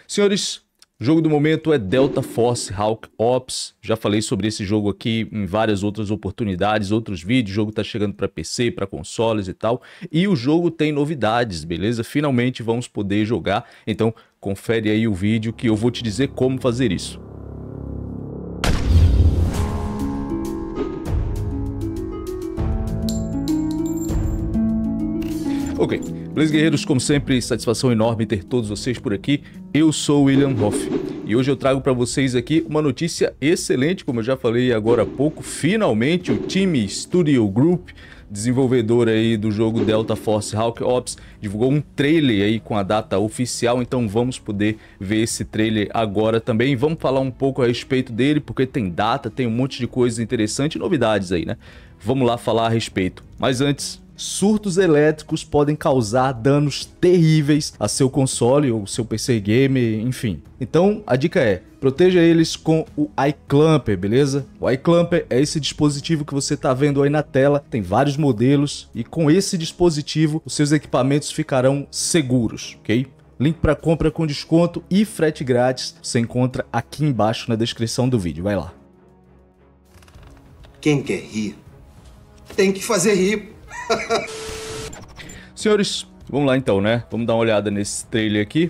Senhores, o jogo do momento é Delta Force Hawk Ops. Já falei sobre esse jogo aqui em várias outras oportunidades, outros vídeos. O jogo tá chegando para PC, para consoles e tal. E o jogo tem novidades, beleza? Finalmente vamos poder jogar. Então, confere aí o vídeo que eu vou te dizer como fazer isso. Ok, beleza, guerreiros? Como sempre, satisfação enorme ter todos vocês por aqui. Eu sou o William Hoff e hoje eu trago para vocês aqui uma notícia excelente, como eu já falei agora há pouco. Finalmente o time Studio Group, desenvolvedor aí do jogo Delta Force Hawk Ops, divulgou um trailer aí com a data oficial, então vamos poder ver esse trailer agora também. Vamos falar um pouco a respeito dele, porque tem data, tem um monte de coisa interessante e novidades aí, né? Vamos lá falar a respeito. Mas antes, surtos elétricos podem causar danos terríveis a seu console ou seu PC gamer, enfim. Então a dica é: proteja eles com o iClamper, beleza? O iClamper é esse dispositivo que você está vendo aí na tela, tem vários modelos e com esse dispositivo os seus equipamentos ficarão seguros, ok? Link para compra com desconto e frete grátis você encontra aqui embaixo na descrição do vídeo, vai lá. Quem quer rir, tem que fazer rir. Senhores, vamos lá então, né? Vamos dar uma olhada nesse trailer aqui.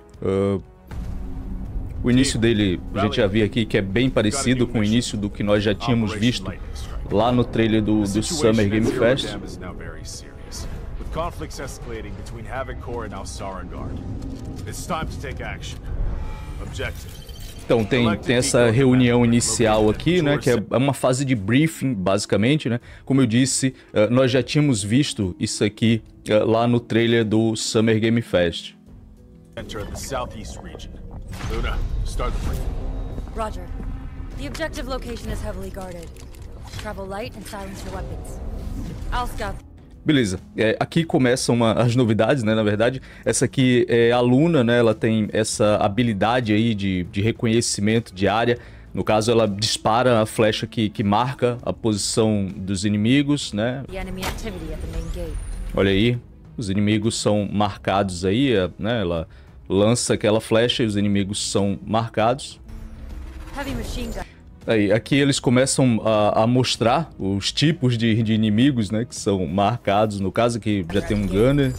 O início dele a gente já viu aqui que é bem parecido com o início do que nós já tínhamos visto lá no trailer do Summer Game Fest. Então tem essa reunião inicial aqui, né, que é uma fase de briefing, basicamente, né? Como eu disse, nós já tínhamos visto isso aqui lá no trailer do Summer Game Fest. Roger. The objective location is heavily guarded. Travel light and silence your weapons. I'll scout. Beleza, aqui começam as novidades, né, na verdade. Essa aqui é a Luna, né, ela tem essa habilidade aí de reconhecimento de área. No caso, ela dispara a flecha que marca a posição dos inimigos, né. Olha aí, os inimigos são marcados aí, né, ela lança aquela flecha e os inimigos são marcados. Aí, aqui eles começam a mostrar os tipos de inimigos, né, que são marcados. No caso aqui já tem um gunner,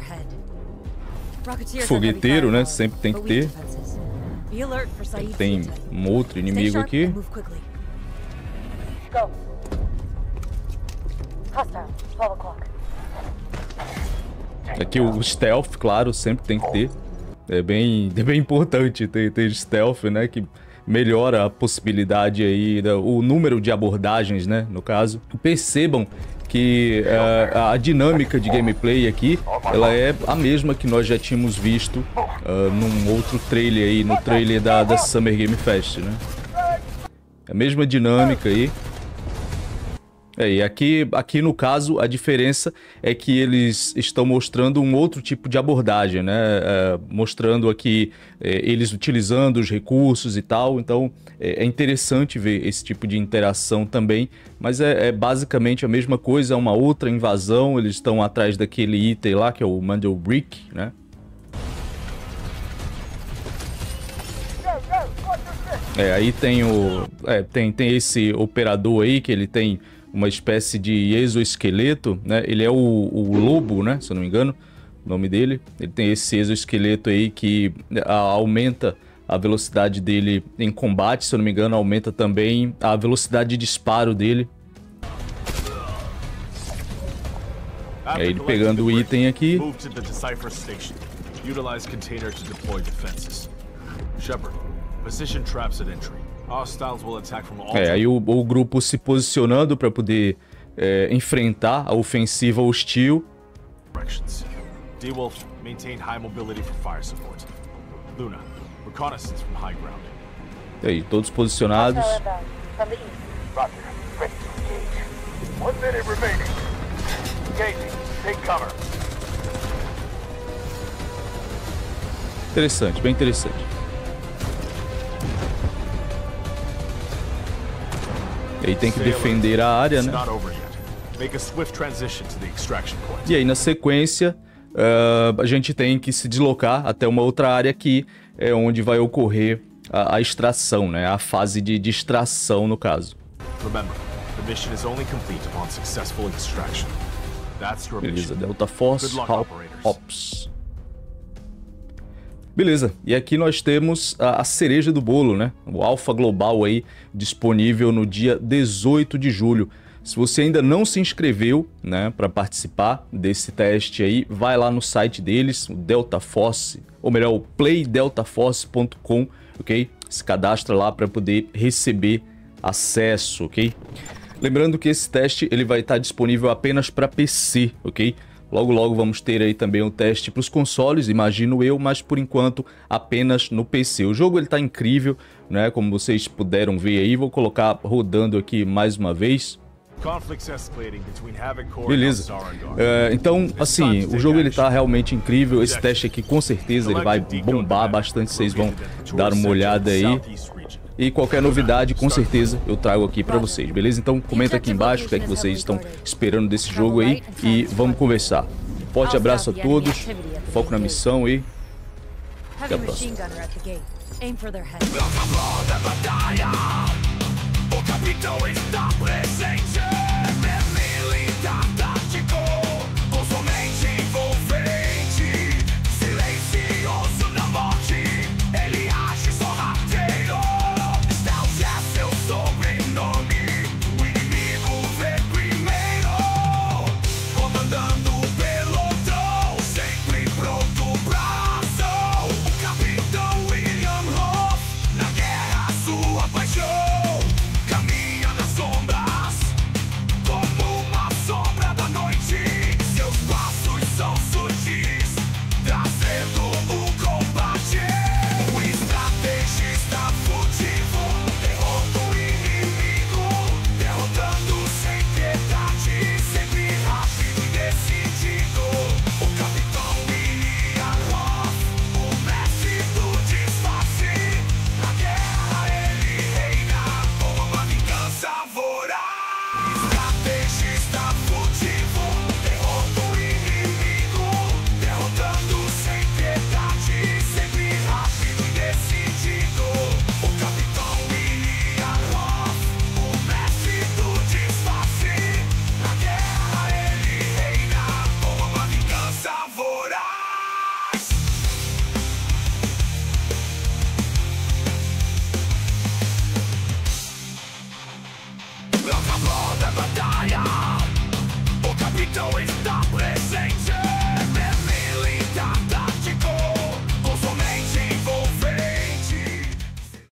fogueteiro, né, sempre tem que ter. Tem um outro inimigo aqui. Aqui o stealth, claro, sempre tem que ter. É bem importante ter stealth, né, que melhora a possibilidade aí, o número de abordagens, né, no caso. Percebam que a dinâmica de gameplay aqui, ela é a mesma que nós já tínhamos visto num outro trailer aí, no trailer da Summer Game Fest, né. A mesma dinâmica aí. E aqui no caso a diferença é que eles estão mostrando um outro tipo de abordagem, né? Mostrando aqui eles utilizando os recursos e tal. Então é interessante ver esse tipo de interação também, mas é basicamente a mesma coisa, é uma outra invasão. Eles estão atrás daquele item lá que é o Mandel Brick, né? Aí tem tem esse operador aí que ele tem uma espécie de exoesqueleto, né? Ele é o lobo, né? Se eu não me engano, o nome dele. Ele tem esse exoesqueleto aí que aumenta a velocidade dele em combate, se eu não me engano, aumenta também a velocidade de disparo dele. Aí ele pegando o item aqui. Aí o grupo se posicionando para poder enfrentar a ofensiva hostil. E aí, todos posicionados. Interessante, bem interessante. E aí tem que defender a área, né? E aí na sequência a gente tem que se deslocar até uma outra área aqui, é onde vai ocorrer a extração, né? A fase de extração, no caso. Beleza, Delta Force, Ops. Beleza, e aqui nós temos a cereja do bolo, né? O Alpha Global aí, disponível no dia 18 de julho. Se você ainda não se inscreveu, né, para participar desse teste aí, vai lá no site deles, o Delta Force, ou melhor, o playdeltaforce.com, ok? Se cadastra lá para poder receber acesso, ok? Lembrando que esse teste ele vai estar disponível apenas para PC, ok? Logo logo vamos ter aí também um teste para os consoles, imagino eu, mas por enquanto apenas no PC. O jogo ele tá incrível, né? Como vocês puderam ver aí, vou colocar rodando aqui mais uma vez. Beleza. Então, assim, o jogo ele tá realmente incrível. Esse teste aqui com certeza ele vai bombar bastante. Vocês vão dar uma olhada aí. E qualquer novidade, com certeza, eu trago aqui pra vocês, beleza? Então comenta aqui embaixo o que é que vocês estão esperando desse jogo aí e vamos conversar. Forte abraço a todos, foco na missão e até a próxima. O capitão está presente, é militar.